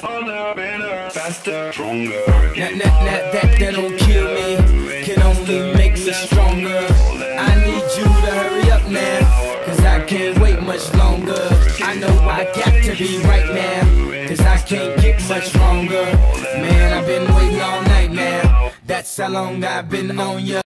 Harder, better, faster, stronger. That don't kill me, can only make me stronger. I need you to hurry up now, cause I can't wait much longer. I know I got to be right now, cause I can't get much longer. Man, I've been waiting all night now, that's how long I've been on ya.